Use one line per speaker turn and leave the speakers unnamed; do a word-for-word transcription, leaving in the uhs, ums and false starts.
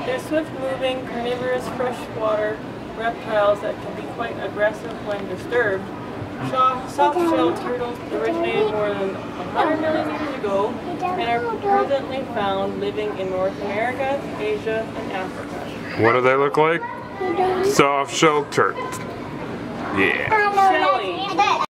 They're swift-moving, carnivorous freshwater reptiles that can be quite aggressive when disturbed. Soft-shelled turtles originated more than one hundred million years ago and are presently found living in North America, Asia, and Africa.
What do they look like? Soft-shelled turtles. Yeah.
Shelly.